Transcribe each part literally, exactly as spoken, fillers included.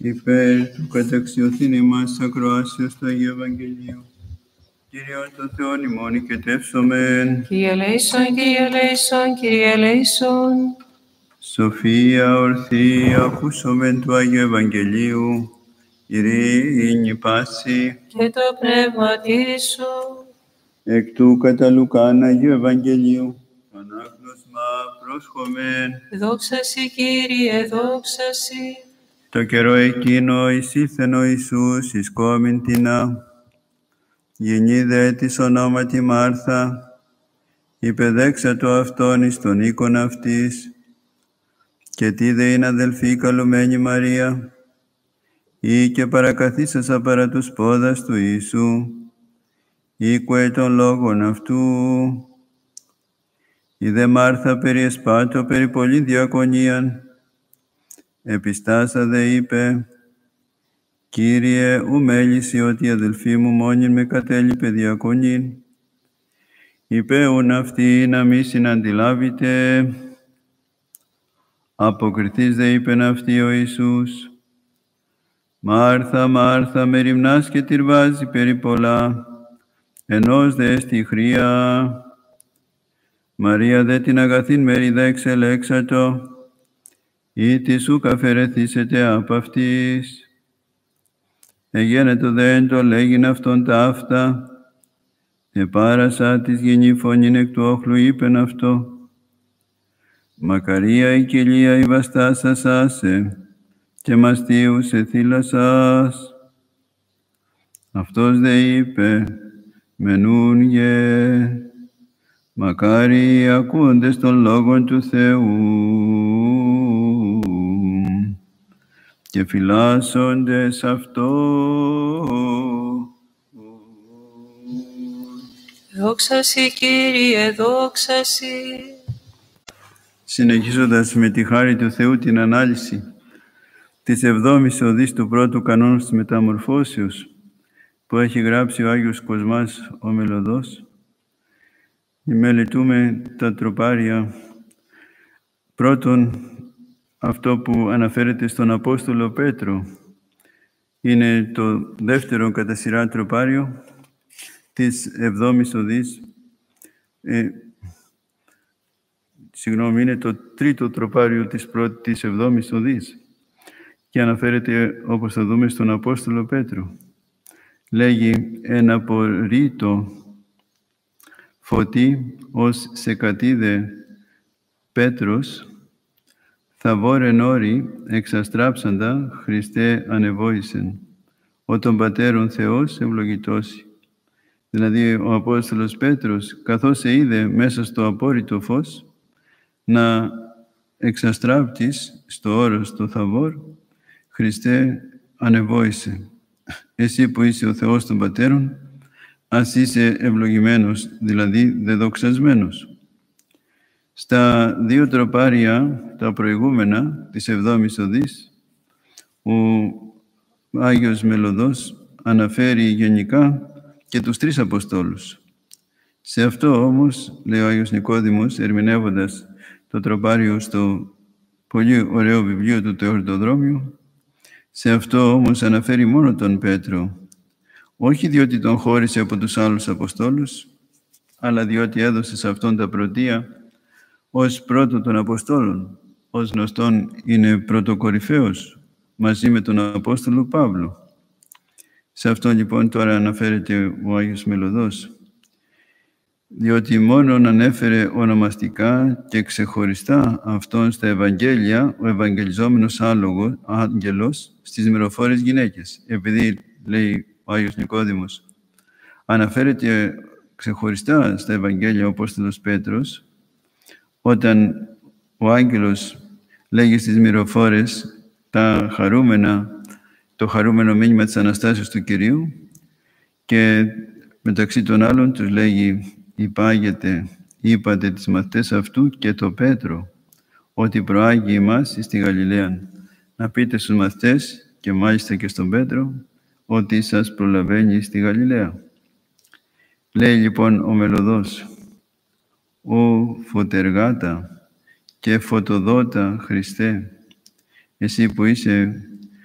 υπέρ του καταξιωθήνη μας ακροάσεως του Αγίου Ευαγγελίου. Κύριον το Θεόν ημών οικετεύσομεν. Κύριε ελέησον, Κύριε ελέησον, Κύριε ελέησον. Σοφία ορθή ακούσομεν του Αγίου Ευαγγελίου. Ειρήνη πάση. Και το πνεύματι σου. Εκ του κατά Λουκάν Αγίου Ευαγγελίου. Ανάγνωσμα πρόσχομεν. Δόξα σοι, Κύριε, δόξα σοι. Το καιρό εκείνο εισήλθεν ο Ιησούς εις κόμην τινά. Γεννίδε της ονόματι Μάρθα, υπεδέξατο αυτόν εις τον οίκον αυτής, και τίδε είναι αδελφή καλουμένη Μαρία, ή και παρακαθίσασα παρά τους πόδας του Ιησού, οίκουε των λόγων αυτού. Η δε Μάρθα περιεσπάτω περί πολλή διακονίαν, επιστάσα δε είπε, Κύριε, ου μέλησι ότι η αδελφή μου μόνην με κατέλειπε διακονήν. Είπε ούν αυτή να μη συναντιλάβητε. Αποκριθείς δε είπεν αυτή ο Ιησούς. Μάρθα, Μάρθα, με ρημνάς και τυρβάζει περί πολλά, ενός δε εστι χρία. Μαρία δε την αγαθήν μερίδα εξελέξατο, ή της ουκ αφαιρεθήσετε απ' αυτής. Εγένετο δε εν το λέγειν αυτόν τα αυτά, επάρασα της γεννή φωνήν εκ του όχλου είπεν αυτό. Μακαρία η κοιλία η βαστάσας άσε, και μαστίους εθύλασας. Αυτός δε είπε, μενούν γε, μακάρι οι ακούοντες των λόγων του Θεού, και φυλάσσοντες αυτό. Δόξα σοι, Κύριε, δόξα σοι. Συνεχίζοντας με τη χάρη του Θεού την ανάλυση της εβδόμης οδής του πρώτου κανόνου της μεταμορφώσεως που έχει γράψει ο Άγιος Κοσμάς ο Μελωδός, μελετούμε τα τροπάρια. Πρώτον, αυτό που αναφέρεται στον Απόστολο Πέτρο είναι το δεύτερο κατά σειρά τροπάριο της εβδόμης οδής. Ε, συγγνώμη, είναι το τρίτο τροπάριο της πρώτης της εβδόμης οδής και αναφέρεται, όπως θα δούμε, στον Απόστολο Πέτρο. Λέγει «Ένα απορρίτω φωτί ως σε κατήδε Πέτρος, θα βόρεν όρη εξαστράψαντα Χριστέ ανεβόησεν, ο των πατέρων Θεός ευλογητώσει». Δηλαδή ο Απόστολος Πέτρος, καθώς σε είδε μέσα στο απόρριτο φως, να εξαστράπτεις στο όρος το Θαβόρ, Χριστέ ανεβόησε. Εσύ που είσαι ο Θεός των πατέρων, ας είσαι ευλογημένος, δηλαδή δεδοξασμένος. Στα δύο τροπάρια, τα προηγούμενα, της εβδόμης οδής, ο Άγιος Μελωδός αναφέρει γενικά και τους τρεις Αποστόλους. Σε αυτό όμως, λέει ο Άγιος Νικόδημος, ερμηνεύοντας το τροπάριο στο πολύ ωραίο βιβλίο του Τεορτοδρόμιου, σε αυτό όμως αναφέρει μόνο τον Πέτρο, όχι διότι τον χώρισε από τους άλλους Αποστόλους, αλλά διότι έδωσε σε αυτόν τα πρωτεία ως πρώτο των Αποστόλων, ως γνωστόν είναι πρωτοκορυφαίος, μαζί με τον Απόστολο Παύλο. Σε αυτό λοιπόν τώρα αναφέρεται ο Άγιος Μελωδός, διότι μόνον ανέφερε ονομαστικά και ξεχωριστά αυτόν στα Ευαγγέλια ο Ευαγγελιζόμενος άλογος, άγγελος στις μυροφόρες γυναίκες. Επειδή, λέει ο Άγιος Νικόδημος, αναφέρεται ξεχωριστά στα Ευαγγέλια ο Απόστολος Πέτρος, όταν ο άγγελος λέγει στις μυροφόρες τα χαρούμενα, το χαρούμενο μήνυμα της Αναστάσεως του Κυρίου, και μεταξύ των άλλων τους λέγει «Υπάγεται, είπατε τις μαθητές αυτού και το Πέτρο, ότι προάγει εμάς στη Γαλιλαία. Να πείτε στους μαθητές και μάλιστα και στον Πέτρο, ότι σας προλαβαίνει στη Γαλιλαία». Λέει λοιπόν ο Μελωδός, «Ω φωτεργάτα και φωτοδότα Χριστέ, εσύ που είσαι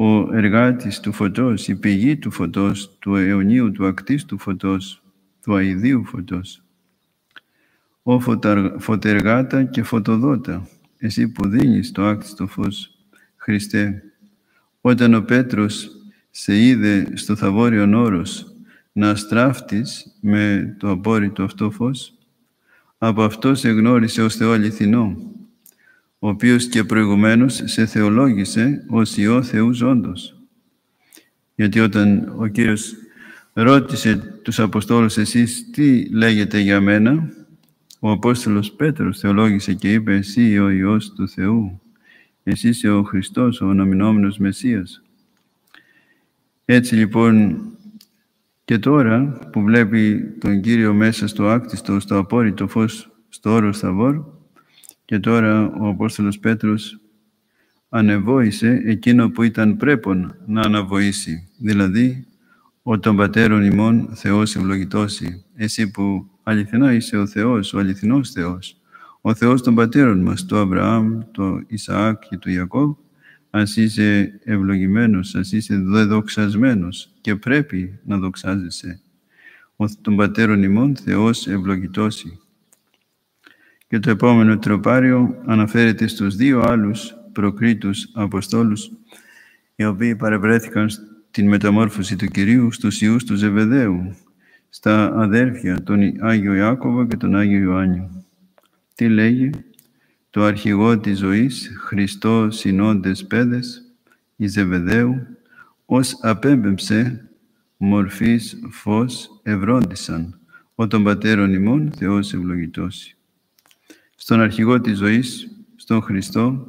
ο εργάτης του φωτός, η πηγή του φωτός, του αιωνίου, του ακτίστου φωτός, του αηδίου φωτός. Ω φωτεργάτα και φωτοδότα, εσύ που δίνεις το άκτιστο φως, Χριστέ, όταν ο Πέτρος σε είδε στο Θαβόριον όρος να αστράφτεις με το απόρριτο αυτό φως, από αυτό σε γνώρισε ως Θεό αληθινό, ο οποίος και προηγουμένως σε θεολόγησε ως Υιό Θεού ζώντος. Γιατί όταν ο Κύριος ρώτησε τους Αποστόλους, εσείς τι λέγετε για μένα, ο Απόστολος Πέτρος θεολόγησε και είπε, εσύ ο Υιός του Θεού, εσύ είσαι ο Χριστός, ο αναμεινόμενος Μεσσίας. Έτσι λοιπόν και τώρα που βλέπει τον Κύριο μέσα στο άκτιστο, στο απόρριτο φως, στο όρος Θαβόρ, και τώρα ο Απόστολος Πέτρος ανεβόησε εκείνο που ήταν πρέπον να αναβοήσει, δηλαδή ο των πατέρων ημών Θεός ευλογητώσει, εσύ που αληθινά είσαι ο Θεός, ο αληθινός Θεός, ο Θεός των πατέρων μας, του Αβραάμ, του Ισαάκ και του Ιακώβ, ας είσαι ευλογημένος, ας είσαι δεδοξασμένος και πρέπει να δοξάζεσαι. Ο των πατέρων ημών Θεός ευλογητώσει. Και το επόμενο τροπάριο αναφέρεται στους δύο άλλους προκρίτους Αποστόλους, οι οποίοι παρευρέθηκαν στην μεταμόρφωση του Κυρίου στους Υιούς του Ζεβεδαίου, στα αδέρφια, τον Άγιο Ιάκωβο και τον Άγιο Ιωάννη. Τι λέγει? Το αρχηγό της ζωής, Χριστό συνόντες παιδες, η Ζεβεδαίου, ως απέμπεμψε μορφής φως ευρόντισαν, ο των πατέρων ημών Θεός ευλογητώσει. Στον αρχηγό της ζωής, στον Χριστό,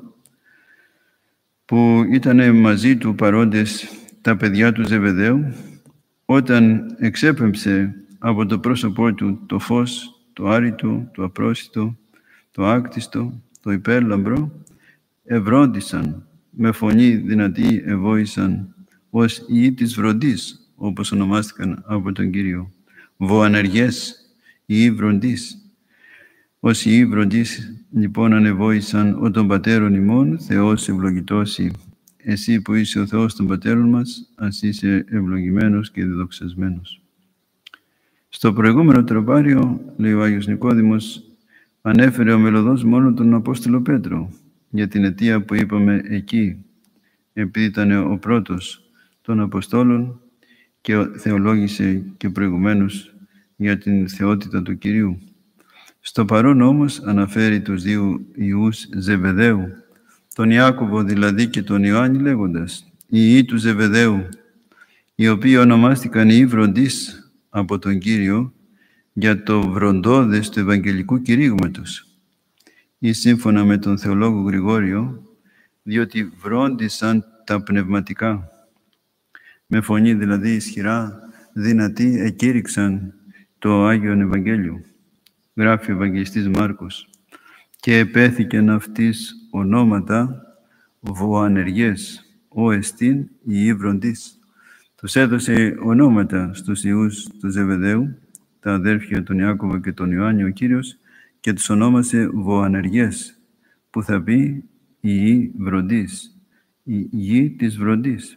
που ήταν μαζί του παρόντες τα παιδιά του Ζεβεδαίου, όταν εξέπεμψε από το πρόσωπό του το φως, το άρρητο, το απρόσιτο, το άκτιστο, το υπέρλαμπρο, ευρόντισαν, με φωνή δυνατή εβόησαν, ως ιοί της βροντής, όπως ονομάστηκαν από τον Κύριο. Βοανεργές, ιοί βροντής. Ως ιοί βροντής, λοιπόν, ανεβόησαν ο των πατέρων ημών, Θεός ευλογητώσει. Εσύ που είσαι ο Θεός των πατέρων μας, ας είσαι ευλογημένος και διδοξασμένος. Στο προηγούμενο τροπάριο, λέει ο Άγιος Νικόδημος, ανέφερε ο Μελωδός μόνο τον Απόστολο Πέτρο, για την αιτία που είπαμε εκεί, επειδή ήταν ο πρώτος των Αποστόλων και θεολόγησε και προηγουμένως για την θεότητα του Κυρίου. Στο παρόν όμως αναφέρει τους δύο Υιούς Ζεβεδαίου, τον Ιάκωβο δηλαδή και τον Ιωάννη, λέγοντας, οι Υιοί του Ζεβεδαίου, οι οποίοι ονομάστηκαν Υιοί βροντής από τον Κύριο για το βροντώδες του Ευαγγελικού κηρύγματος, ή σύμφωνα με τον θεολόγο Γρηγόριο, διότι βρόντισαν τα πνευματικά. Με φωνή δηλαδή ισχυρά, δυνατή, εκήρυξαν το Άγιον Ευαγγέλιο. Γράφει ο Ευαγγελιστής Μάρκος. Και επέθηκεν αυτής ονόματα βοανεργές, ο εστίν η βροντής. Τους έδωσε ονόματα στους Υιούς του Ζεβεδαίου, τα αδέρφια τον Ιάκωβο και τον Ιωάννη ο Κύριος, και τους ονόμασε βοανεργές, που θα πει η γη βροντής, η γη της βροντής.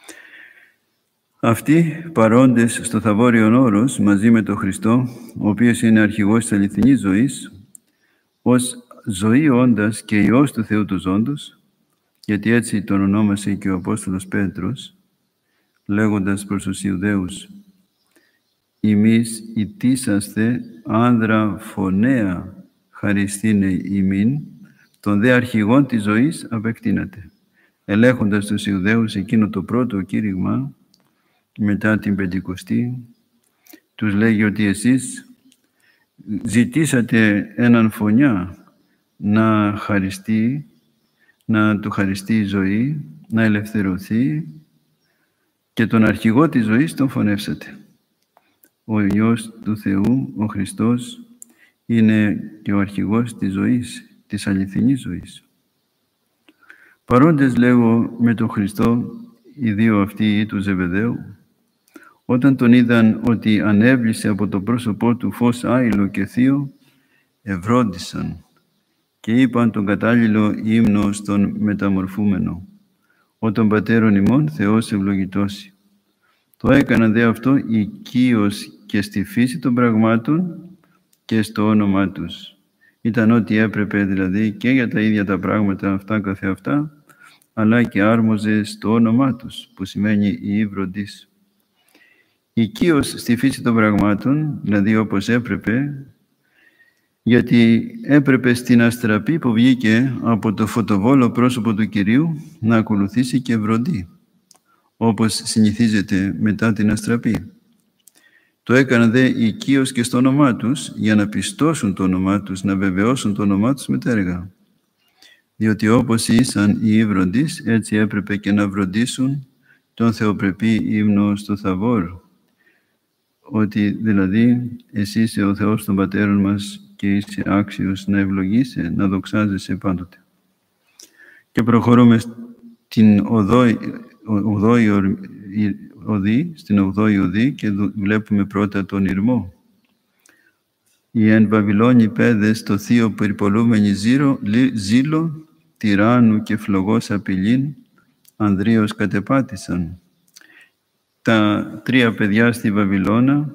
Αυτοί παρόντες στο Θαβόριον όρος, μαζί με τον Χριστό, ο οποίος είναι αρχηγός της αληθινής ζωής, ως ζωή όντας και Υιός του Θεού του ζώντος, γιατί έτσι τον ονόμασε και ο Απόστολος Πέτρος, λέγοντας προς τους Ιουδαίους, «Ημείς ητήσαστε άνδρα φωνέα χαριστήνε ημίν, τον δε αρχηγόν της ζωής απεκτείνατε». Ελέγχοντας τους Ιουδαίους εκείνο το πρώτο κήρυγμα, μετά την Πεντηκοστή, τους λέγει ότι εσείς ζητήσατε έναν φωνιά να χαριστεί, να του χαριστεί η ζωή, να ελευθερωθεί, και τον αρχηγό της ζωής τον φωνεύσατε. Ο Υιός του Θεού, ο Χριστός, είναι και ο αρχηγός της ζωής, της αληθινής ζωής. Παρόντες, λέγω, με τον Χριστό, οι δύο αυτοί του Ζεβεδαίου, όταν τον είδαν ότι ανέβλησε από το πρόσωπό του φως άειλο και θείο, ευρόντισαν και είπαν τον κατάλληλο ύμνο στον μεταμορφούμενο. ο των πατέρων ημών Θεός ευλογητώσει. Το έκαναν δε αυτό οικείως και στη φύση των πραγμάτων και στο όνομά τους. Ήταν ό,τι έπρεπε δηλαδή και για τα ίδια τα πράγματα αυτά καθεαυτά, αλλά και άρμοζε στο όνομά τους, που σημαίνει η ύβροντις. Οικείως στη φύση των πραγμάτων, δηλαδή όπως έπρεπε, γιατί έπρεπε στην αστραπή που βγήκε από το φωτοβόλο πρόσωπο του Κυρίου να ακολουθήσει και βροντί, όπως συνηθίζεται μετά την αστραπή. Το έκαναν δε οικείως και στο όνομά τους, για να πιστώσουν το όνομά τους, να βεβαιώσουν το όνομά τους με τα έργα. Διότι όπως ήσαν οι ύβροντις, έτσι έπρεπε και να βροντίσουν τον θεοπρεπή ύμνο στο Θαβόρ. Ότι δηλαδή εσύ είσαι ο Θεός των πατέρων μας και είσαι άξιος να ευλογείσαι, να δοξάζεσαι πάντοτε. Και προχωρούμε στην οδόη, οδόη, οδή, στην ογδόη οδή και βλέπουμε πρώτα τον ηρμό. Οι εν Βαβυλώνοι παιδες το θείο περιπολούμενοι ζήλο, τυράννου και φλογός απειλήν, ανδρίως κατεπάτησαν. Τα τρία παιδιά στη Βαβυλώνα,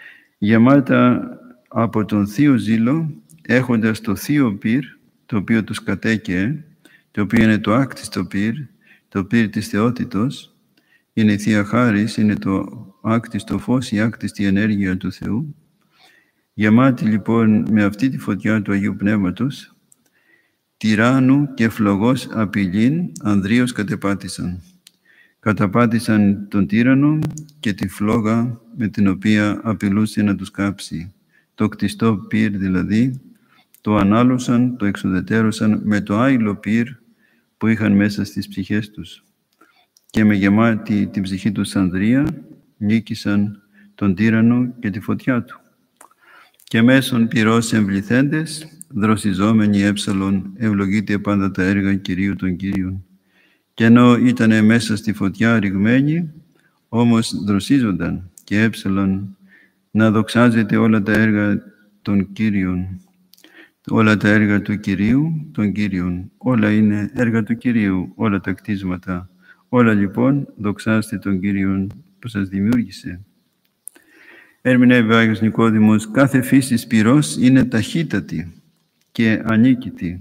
γεμάτα από τον θείο ζήλο, έχοντας το θείο πυρ, το οποίο τους κατέκαιε, το οποίο είναι το άκτιστο πυρ, το πυρ της θεότητος, είναι η Θεία Χάρις, είναι το άκτιστο φως, η άκτιστη ενέργεια του Θεού. Γεμάτη λοιπόν με αυτή τη φωτιά του Αγίου Πνεύματος, τυράννου και φλογός απειλήν, ανδρίως κατεπάτησαν. Καταπάτησαν τον τύραννο και τη φλόγα με την οποία απειλούσε να τους κάψει. Το κτιστό πυρ δηλαδή, το ανάλωσαν, το εξουδετέρωσαν με το άειλο πυρ που είχαν μέσα στις ψυχές τους. Και με γεμάτη την ψυχή τους ανδρεία νίκησαν τον τύραννο και τη φωτιά του. Και μέσων πυρός εμβληθέντες, δροσιζόμενοι έψαλον, ευλογείται πάντα τα έργα Κυρίου των Κύριων. Και ενώ ήταν μέσα στη φωτιά ρηγμένοι, όμως δροσίζονταν και έψαλον να δοξάζεται όλα τα έργα των Κύριων. Όλα τα έργα του Κυρίου των Κύριων. Όλα είναι έργα του Κυρίου, όλα τα κτίσματα. Όλα λοιπόν δοξάστε τον Κύριον που σας δημιούργησε. Ερμηνεύει ο Άγιος Νικόδημος, κάθε φύσης πυρός είναι ταχύτατη και ανίκητη.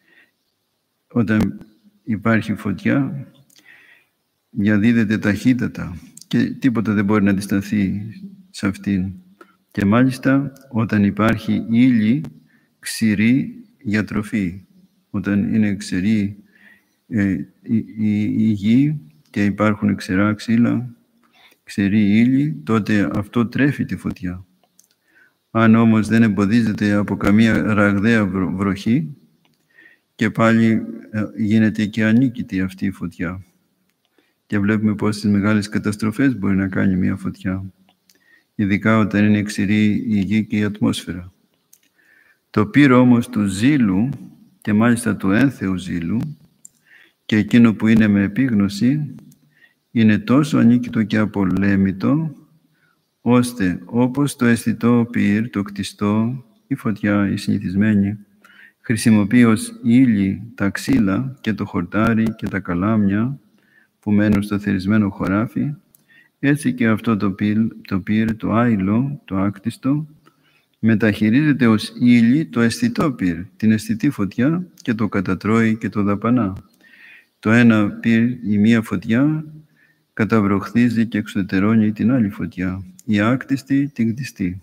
Όταν υπάρχει φωτιά, διαδίδεται ταχύτατα και τίποτα δεν μπορεί να αντισταθεί σε αυτήν. Και μάλιστα όταν υπάρχει ύλη ξηρή για τροφή, όταν είναι ξηρή ε, η, η, η γη και υπάρχουν ξηρά ξύλα, ξηρή ύλη, τότε αυτό τρέφει τη φωτιά. Αν όμως δεν εμποδίζεται από καμία ραγδαία βροχή, και πάλι γίνεται και ανίκητη αυτή η φωτιά. Και βλέπουμε πόσες μεγάλες καταστροφές μπορεί να κάνει μια φωτιά. Ειδικά όταν είναι ξηρή η γη και η ατμόσφαιρα. Το πυρ όμως του ζήλου, και μάλιστα του ένθεου ζήλου, και εκείνο που είναι με επίγνωση, είναι τόσο ανίκητο και απολέμητο, ώστε όπως το αισθητό πυρ, το κτιστό, η φωτιά, η συνηθισμένη, χρησιμοποιεί ως ύλη τα ξύλα και το χορτάρι και τα καλάμια που μένουν στο θερισμένο χωράφι, έτσι και αυτό το πυρ, το, πυρ, το άειλο, το άκτιστο, μεταχειρίζεται ως ύλη το αισθητό πυρ, την αισθητή φωτιά, και το κατατρώει και το δαπανά. Το ένα πυρ, η μία φωτιά, καταβροχθίζει και εξωτερώνει την άλλη φωτιά, η άκτιστη την κτιστή.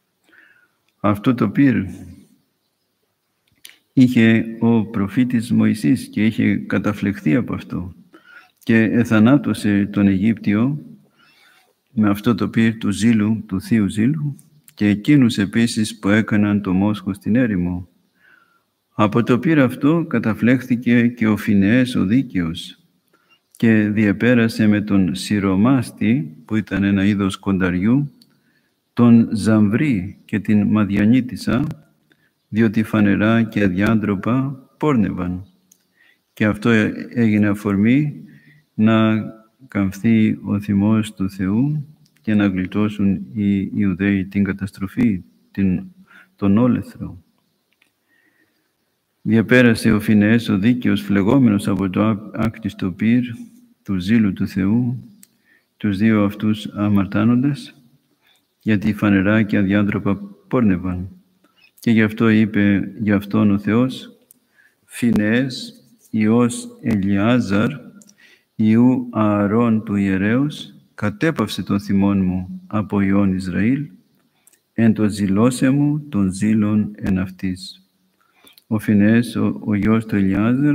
Αυτό το πυρ είχε ο προφήτης Μωυσής και είχε καταφλεχθεί από αυτό και εθανάτωσε τον Αιγύπτιο με αυτό το πυρ του ζήλου, του θείου ζήλου, και εκείνους επίσης που έκαναν το μόσχο στην έρημο. Από το πυρ αυτό καταφλέχθηκε και ο Φινεές ο δίκαιος και διεπέρασε με τον Σιρομάστη, που ήταν ένα είδος κονταριού, τον Ζαμβρή και την Μαδιανίτισσα, διότι φανερά και αδιάντροπα πόρνευαν. Και αυτό έγινε αφορμή να καμφθεί ο θυμός του Θεού και να γλιτώσουν οι Ιουδαίοι την καταστροφή, την, τον όλεθρο. Διαπέρασε ο Φινεές ο δίκαιος, φλεγόμενος από το άκτιστο πυρ, του ζήλου του Θεού τους δύο αυτούς αμαρτάνοντας, γιατί φανερά και αδιάντροπα πόρνευαν. Και γι' αυτό είπε γι' αυτόν ο Θεός, Φινεές, Υιός Ελιάζαρ, Υιού Ααρών του ιερέως, κατέπαυσε τον θυμόν μου από Υιόν Ισραήλ, εν το ζηλώσε μου των ζήλων εν αυτής. Ο Φινεές, ο, ο γιος του Ελιάζαρ,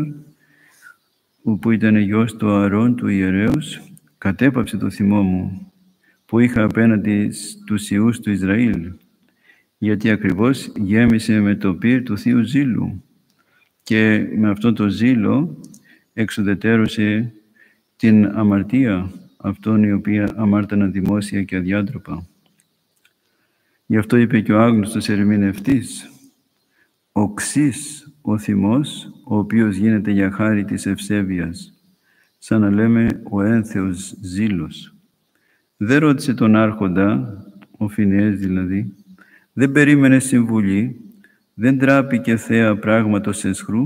που ήταν γιος του Ααρών του ιερέως, κατέπαυσε το θυμό μου που είχα απέναντι στους ιούς του Ισραήλ, γιατί ακριβώς γέμισε με το πυρ του Θείου Ζήλου και με αυτό το ζήλο εξουδετερώσε την αμαρτία αυτών οι οποίοι αμάρταναν δημόσια και αδιάντροπα. Γι' αυτό είπε και ο άγνωστος ερμηνευτής, οξύς ο θυμός, ο οποίος γίνεται για χάρη της ευσέβειας, σαν να λέμε ο ένθεος ζήλος. Δεν ρώτησε τον άρχοντα, ο Φινεές δηλαδή, δεν περίμενε συμβουλή, δεν τράπηκε θέα πράγματος εσχρού,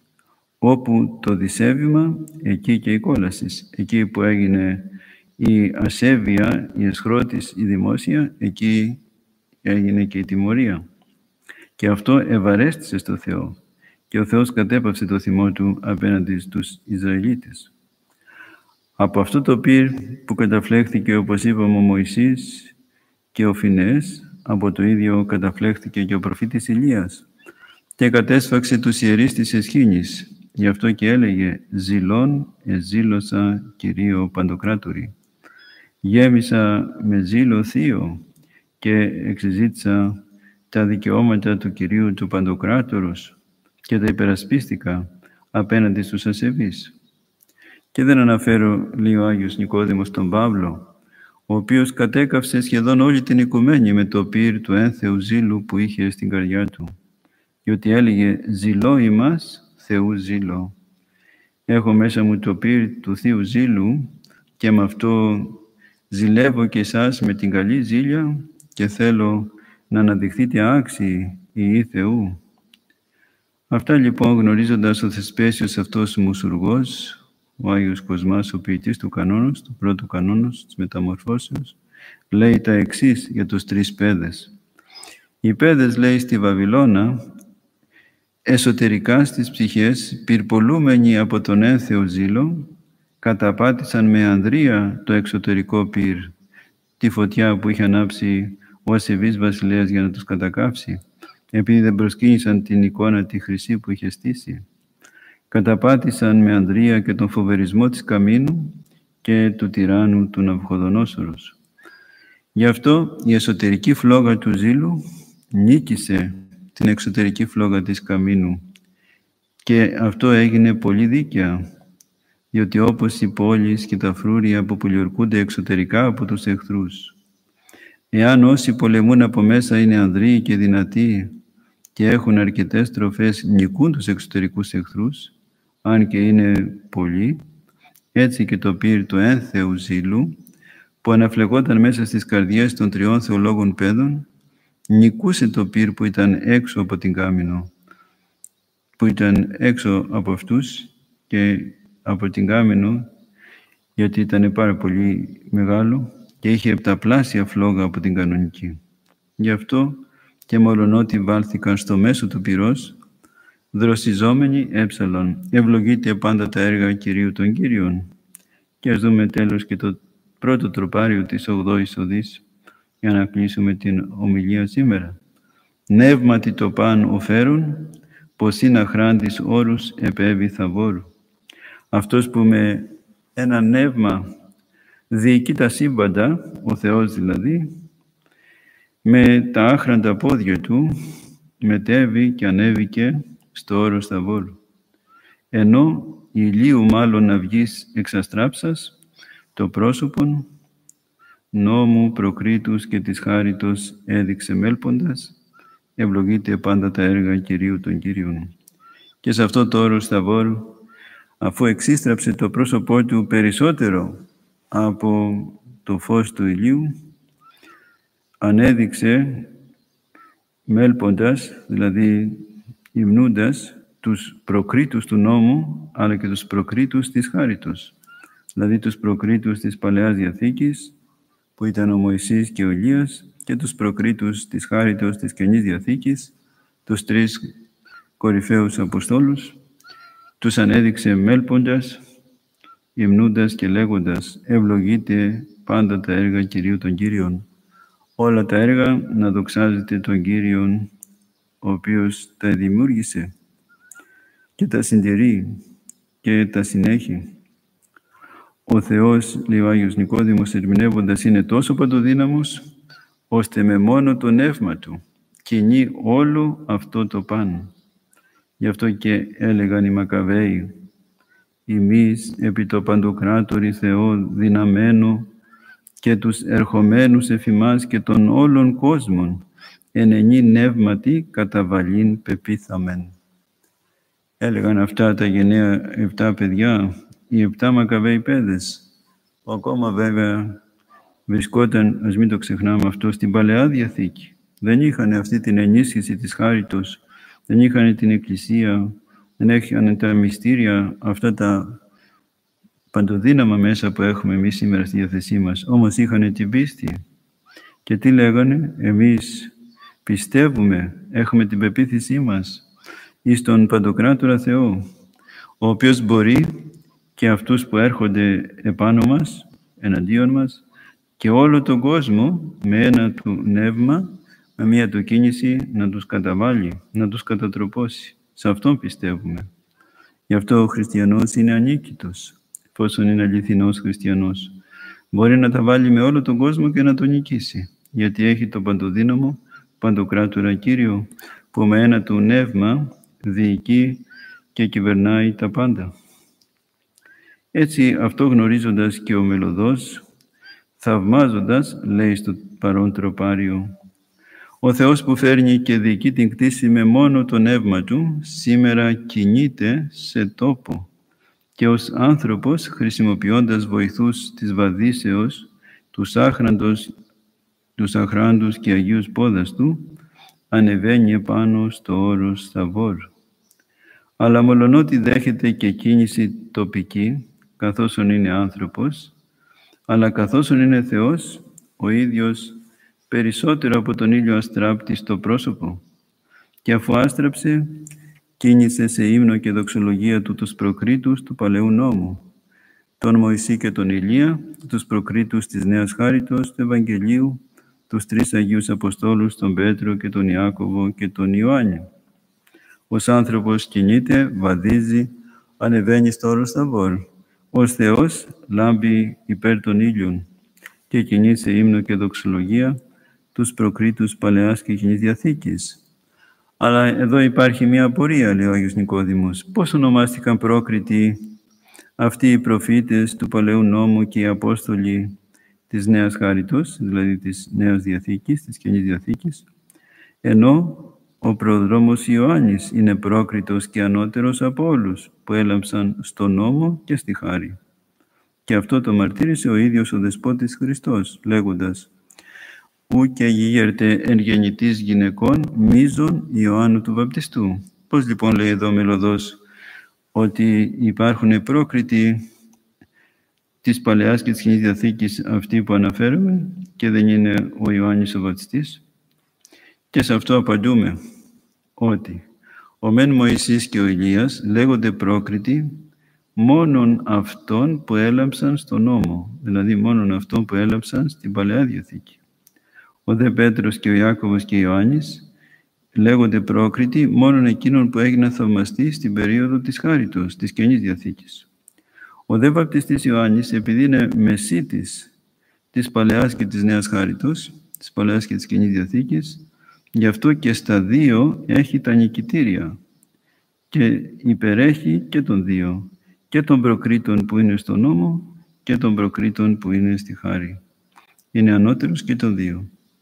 όπου το δισέβημα, εκεί και η κόλαση. Εκεί που έγινε η ασέβεια, η εσχρότης, η δημόσια, εκεί έγινε και η τιμωρία. Και αυτό ευαρέστησε στο Θεό. Και ο Θεός κατέπαυσε το θυμό του απέναντι στους Ισραηλίτες. Από αυτό το πυρ που καταφλέχθηκε, όπως είπαμε, ο Μωυσής και ο Φινεές, από το ίδιο καταφλέχθηκε και ο προφήτης Ηλίας και κατέσφαξε τους ιερείς της Εσχήνης. Γι' αυτό και έλεγε «Ζηλών εζήλωσα Κυρίω Παντοκράτορη». Γέμισα με ζήλο θείο και εξεζήτησα τα δικαιώματα του Κυρίου του Παντοκράτορος και τα υπερασπίστηκα απέναντι στους ασεβείς. Και δεν αναφέρω, λέει ο Άγιος Νικόδημος τον Παύλο, ο οποίος κατέκαυσε σχεδόν όλη την οικουμένη με το πυρ του ένθεου ζήλου που είχε στην καρδιά του. Διότι έλεγε «Ζηλώ ημάς, Θεού ζήλω». Έχω μέσα μου το πυρ του Θείου ζήλου και με αυτό ζηλεύω και εσάς με την καλή ζήλια και θέλω να αναδειχθείτε άξιοι οι Θεού. Αυτά λοιπόν, γνωρίζοντας ο Θεσπέσιος αυτός μουσουργός, ο Άγιος Κοσμάς, ο ποιητής του κανόνος, του πρώτου κανόνος της Μεταμορφώσεως, λέει τα εξής για τους τρεις παιδες. Οι παιδες, λέει, στη Βαβυλώνα, εσωτερικά στις ψυχές, πυρπολούμενοι από τον ένθεο ζήλο, καταπάτησαν με ανδρεία το εξωτερικό πυρ, τη φωτιά που είχε ανάψει ο ασεβής βασιλέας για να τους κατακάψει, επειδή δεν προσκύνησαν την εικόνα τη χρυσή που είχε στήσει. Καταπάτησαν με ανδρεία και τον φοβερισμό της καμίνου και του τυράννου του Ναβουχοδονόσορος. Γι' αυτό η εσωτερική φλόγα του ζήλου νίκησε την εξωτερική φλόγα της καμίνου και αυτό έγινε πολύ δίκαια, διότι όπως οι πόλεις και τα φρούρια που πολιορκούνται εξωτερικά από τους εχθρούς, εάν όσοι πολεμούν από μέσα είναι ανδρείοι και δυνατοί και έχουν αρκετές τροφές, νικούν τους εξωτερικούς εχθρούς, αν και είναι πολλοί, έτσι και το πυρ του ένθεου ζήλου, που αναφλεγόταν μέσα στις καρδιές των τριών θεολόγων παιδών, νικούσε το πυρ που ήταν έξω από την κάμινο, που ήταν έξω από αυτούς και από την κάμινο, γιατί ήταν πάρα πολύ μεγάλο και είχε επταπλάσια φλόγα από την κανονική. Γι' αυτό και μολονότι βάλθηκαν στο μέσο του πυρός, δροσιζόμενοι έψαλον, ευλογείται πάντα τα έργα Κυρίου των Κύριων. Και ας δούμε τέλος και το πρώτο τροπάριο της ογδόης οδής, για να κλείσουμε την ομιλία σήμερα. Νεύματι το παν οφέρουν, πως είναι αχράντης όρους επέβη θαβόρου. Αυτός που με ένα νεύμα διοικεί τα σύμπαντα, ο Θεός δηλαδή, με τα άχραντα πόδια του μετέβη και ανέβηκε στο όρος Θαβόρου. Ενώ ηλίου μάλλον να βγεις εξαστράψας το πρόσωπον, νόμου προκρίτους και της χάριτος έδειξε μέλποντας, ευλογείται πάντα τα έργα Κυρίου των Κύριων. Και σε αυτό το όρος Θαβόρου, αφού εξίστραψε το πρόσωπό του περισσότερο από το φως του ηλίου, ανέδειξε μέλποντας, δηλαδή υμνούντας, τους προκρίτους του νόμου, αλλά και τους προκρίτους της χάριτος. δηλαδή τους προκρίτους της Παλαιάς Διαθήκης, που ήταν ο Μωυσής και ο Ηλίας, και τους προκρίτους της Χάριτος της Καινής Διαθήκης, τους τρεις κορυφαίους Αποστόλους, τους ανέδειξε μέλποντας, υμνούντας και λέγοντας «Ευλογείτε πάντα τα έργα Κυρίου των Κύριων». Όλα τα έργα να δοξάζετε τον Κύριον, ο οποίος τα δημιούργησε και τα συντηρεί και τα συνέχει. Ο Θεός, λέει ο Άγιος Νικόδημος ερμηνεύοντας, είναι τόσο παντοδύναμος, ώστε με μόνο το νεύμα Του κινεί όλο αυτό το παν. Γι' αυτό και έλεγαν οι Μακαβαίοι, «Εμείς επί το παντοκράτορι Θεό δυναμένο και τους ερχομένους εφημάς και των όλων κόσμων, εν ενή νεύματι καταβαλήν πεπίθαμεν». Έλεγαν αυτά τα γενναία επτά παιδιά, οι επτά Μακαβαίοι παιδες, που ακόμα βέβαια βρισκόταν, ας μην το ξεχνάμε αυτό, στην Παλαιά Διαθήκη. Δεν είχαν αυτή την ενίσχυση της χάριτος, δεν είχαν την Εκκλησία, δεν είχαν τα μυστήρια, αυτά τα παντοδύναμα μέσα που έχουμε εμείς σήμερα στη διάθεσή μας. Όμως είχαν την πίστη. Και τι λέγανε? Εμείς πιστεύουμε, έχουμε την πεποίθησή μας εις τον Παντοκράτορα Θεό, ο οποίος μπορεί και αυτούς που έρχονται επάνω μας, εναντίον μας, και όλο τον κόσμο με ένα του νεύμα, με μία του κίνηση να τους καταβάλει, να τους κατατροπώσει. Σε αυτόν πιστεύουμε. Γι' αυτό ο χριστιανός είναι ανίκητος, εφόσον είναι αληθινός χριστιανός. Μπορεί να τα βάλει με όλο τον κόσμο και να τον νικήσει, γιατί έχει το παντοδύναμο Παντοκράτορα Κύριο, που με ένα του νεύμα διοικεί και κυβερνάει τα πάντα. Έτσι, αυτό γνωρίζοντας και ο Μελωδός, θαυμάζοντας, λέει στο παρόν τροπάριο, «Ο Θεός που φέρνει και διοικεί την κτήση με μόνο το νεύμα Του, σήμερα κινείται σε τόπο και ως άνθρωπος, χρησιμοποιώντας βοηθούς της βαδίσεως, τους άχραντος, τους αχράντους και αγίους πόδας Του, ανεβαίνει επάνω στο όρος Θαβόρ. Αλλά μολονότι δέχεται και κίνηση τοπική, καθώς είναι άνθρωπος, αλλά καθώς είναι Θεός, ο ίδιος περισσότερο από τον ήλιο αστράπτει στο πρόσωπο, και αφού άστραψε, κίνησε σε ύμνο και δοξολογία Του τους προκρίτους του Παλαιού Νόμου, τον Μωυσή και τον Ηλία, τους προκρίτους της Νέας Χάριτος του Ευαγγελίου, τους τρεις Αγίους Αποστόλους, τον Πέτρο και τον Ιάκωβο και τον Ιωάννη. Ως άνθρωπος κινείται, βαδίζει, ανεβαίνει στο όρος Θαβόρ. Ως Θεός λάμπει υπέρ των ήλιων και κινεί σε ύμνο και δοξολογία τους προκρίτους Παλαιάς και Καινής Διαθήκης. Αλλά εδώ υπάρχει μια απορία, λέει ο Άγιος Νικόδημος. Πώς ονομάστηκαν πρόκριτοι αυτοί οι προφήτες του Παλαιού Νόμου και οι Απόστολοι της Νέας Χάριτος, δηλαδή της Νέας Διαθήκης, της Καινής Διαθήκης, ενώ ο προδρόμος Ιωάννης είναι πρόκριτος και ανώτερος από όλους που έλαμψαν στο νόμο και στη χάρη. Και αυτό το μαρτύρησε ο ίδιος ο Δεσπότης Χριστός, λέγοντας «Ου και γίγερτε εν γεννητής γυναικών μείζων Ιωάννου του Βαπτιστού». Πώς λοιπόν λέει εδώ ο Μελωδός ότι υπάρχουν πρόκριτοι της Παλαιάς και της Καινής Διαθήκης αυτοί που αναφέρουμε και δεν είναι ο Ιωάννης ο Βαπτιστής? Και σε αυτό απαντούμε ότι ο μεν Μωυσής και ο Ηλίας λέγονται πρόκριτοι μόνον αυτών που έλαμψαν στον νόμο, δηλαδή μόνον αυτών που έλαμψαν στην Παλαιά Διαθήκη. Ο δε Πέτρος και ο Ιάκωβος και ο Ιωάννης λέγονται πρόκριτοι μόνον εκείνων που έγιναν θαυμαστοί στην περίοδο της Χάριτος, της Καινής Διαθήκης. Ο δε Βαπτιστής Ιωάννης, επειδή είναι μεσίτης της Παλαιάς και της Νέας Χάριτος, της Παλαιάς και της Καινής Διαθήκης, γι' αυτό και στα δύο έχει τα νικητήρια και υπερέχει και των δύο, και των προκρίτων που είναι στο νόμο και των προκρίτων που είναι στη χάρη. Είναι ανώτερος και των δύο.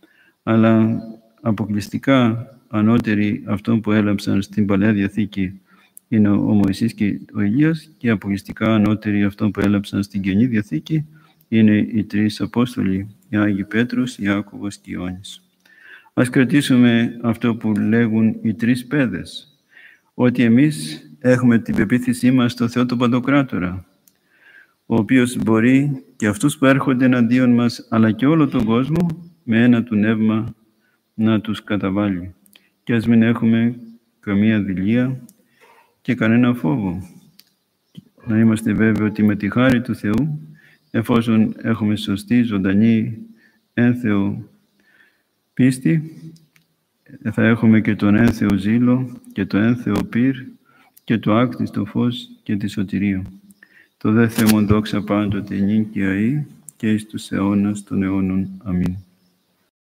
Αλλά αποκλειστικά ανώτεροι αυτών που έλαμψαν στην Παλαιά Διαθήκη είναι ο Μωυσής και ο Ηλίας, και αποκλειστικά ανώτεροι αυτών που έλαμψαν στην Καινή Διαθήκη είναι οι τρεις Απόστολοι, οι Άγιοι Πέτρος, Ιάκωβος και Ιωάννης. Ας κρατήσουμε αυτό που λέγουν οι τρεις παιδες, ότι εμείς έχουμε την πεποίθησή μας στο Θεό τον Παντοκράτορα, ο οποίος μπορεί και αυτούς που έρχονται εναντίον μας, αλλά και όλο τον κόσμο, με ένα του νεύμα να τους καταβάλει. Και ας μην έχουμε καμία δειλία και κανένα φόβο. Να είμαστε βέβαιοι ότι με τη χάρη του Θεού, εφόσον έχουμε σωστή, ζωντανή, ένθεο πίστη, θα έχουμε και τον ένθεο ζήλο και το ένθεο πυρ και το άκτιστο φως και τη σωτηρία. Το δε Θεόμον δόξα πάντοτε νυν και αεί και εις τους αιώνας των αιώνων. Αμήν.